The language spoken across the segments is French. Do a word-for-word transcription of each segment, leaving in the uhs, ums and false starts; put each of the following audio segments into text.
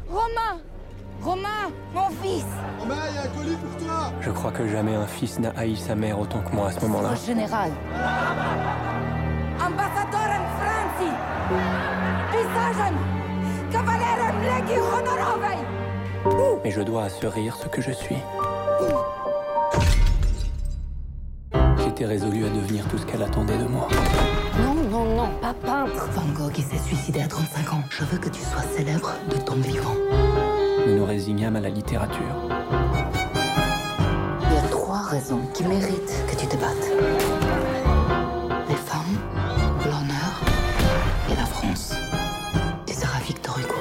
Romain! Romain, mon fils! Romain, il y a un colis pour toi! Je crois que jamais un fils n'a haï sa mère autant que moi à ce moment-là. Au général. Ambassadorem Franci! Pisarzem! Cavalerem Legii Honorowej! Mais je dois à ce rire ce que je suis. J'étais résolu à devenir tout ce qu'elle attendait de moi. Non, non, non, pas peintre! Van Gogh, il s'est suicidé à trente-cinq ans. Je veux que tu sois célèbre de ton vivant. Nous nous résignâmes à la littérature. Il y a trois raisons qui méritent que tu te battes. Les femmes, l'honneur et la France. Tu seras Victor Hugo.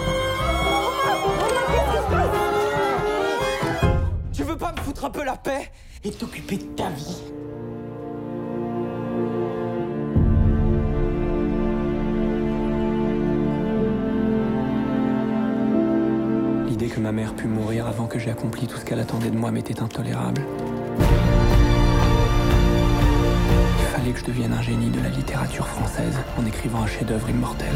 Tu veux pas me foutre un peu la paix et t'occuper de ta vie? L'idée que ma mère pût mourir avant que j'aie accompli tout ce qu'elle attendait de moi m'était intolérable. Il fallait que je devienne un génie de la littérature française en écrivant un chef-d'œuvre immortel.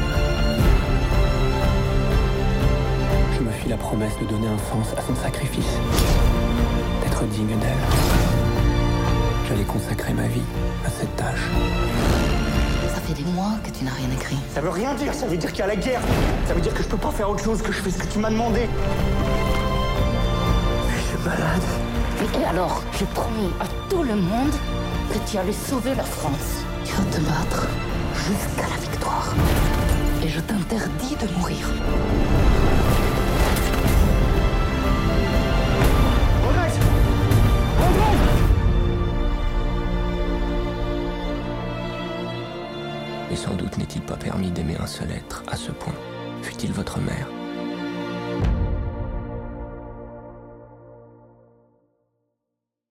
Je me fis la promesse de donner un sens à son sacrifice, d'être digne d'elle. J'allais consacrer ma vie à cette tâche. Ça fait des mois que tu n'as rien écrit. Ça veut rien dire, ça veut dire qu'il y a la guerre. Ça veut dire que je peux pas faire autre chose que je fais ce que tu m'as demandé. Je suis malade. Et alors, j'ai promis à tout le monde que tu allais sauver la France. Tu vas te battre jusqu'à la victoire. Et je t'interdis de mourir. Regrette Regrette Et sans doute n'est-il pas permis d'aimer un seul être à ce point, fût-il votre mère.